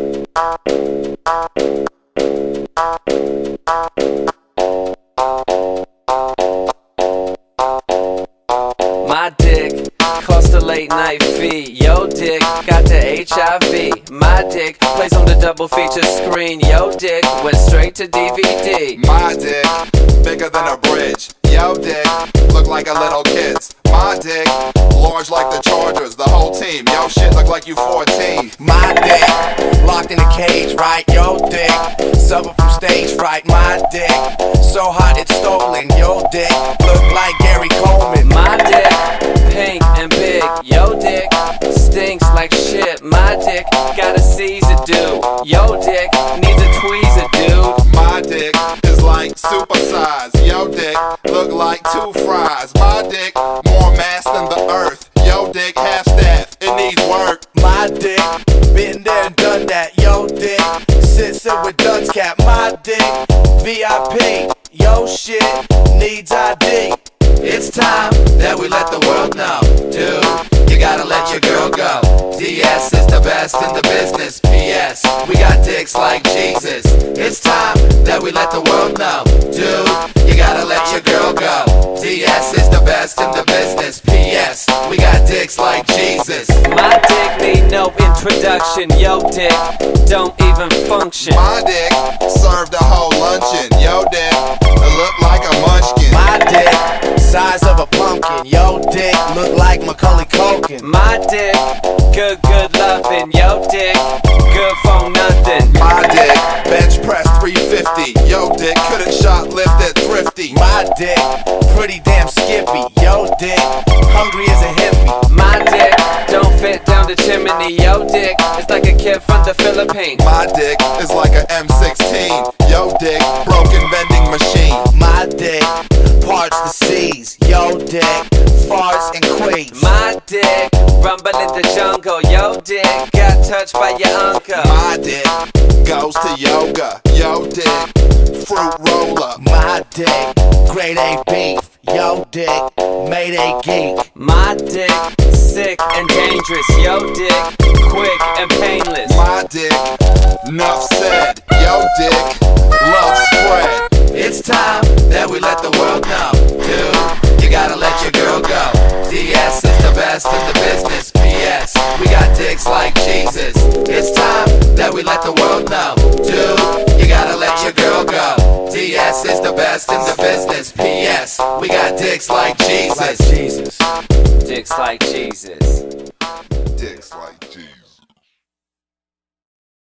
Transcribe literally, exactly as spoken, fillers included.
My dick cost a late night fee. Yo dick got the H I V. My dick plays on the double feature screen. Yo dick went straight to D V D. My dick bigger than a bridge. Yo dick look like a little kid's. My dick large like the Chargers, the whole team. Yo shit look like you fourteen. My dick locked in a cage, right? Yo dick suffer from stage fright. My dick so hot it's stolen. Yo dick look like Gary Coleman. My dick pink and big. Yo dick stinks like shit. My dick got a Caesar dude. Yo dick needs a tweezer dude. My dick is like supersize. Yo dick look like two fries. My dick more mass than the earth. Yo dick half staff, it needs work. My dick been there and done that. Yo dick sits in with Duns cap. My dick V I P. Yo shit needs I D. It's time that we let the world know, dude, you gotta let your girl go. D S is the best in the business. P S we got dicks like Jesus. It's time that we let the world know, dude, you gotta let your girl go. D S is the best in the business. P S we got dicks like Jesus. My dick need no introduction. Yo dick don't even function. My dick served a whole luncheon. Yo dick it look like a munchkin. My dick size of a pumpkin. Yo dick look like Macaulay Culkin. My dick good good loving. Yo dick good for nothing. My dick bench press three fifty. Yo dick couldn't shoplift at Thrifty. My dick pretty damn skippy. Yo dick hungry as a hippie. My dick don't fit down the chimney. Yo dick is like a kid from the Philippines. My dick is like a M sixteen. Yo dick broken vending machine. My dick parts the seas. Yo dick farts and quakes. My dick rumble in the jungle. Yo dick got touched by your uncle. My dick goes to yoga. Yo dick fruit roller. My dick grade A beef. Yo dick made a geek. My dick sick and dangerous. Yo dick quick and painless. My dick nuff said. Yo dick loves spread. It's time that we let the world know, dude, you gotta let your girl go. D S is the best in the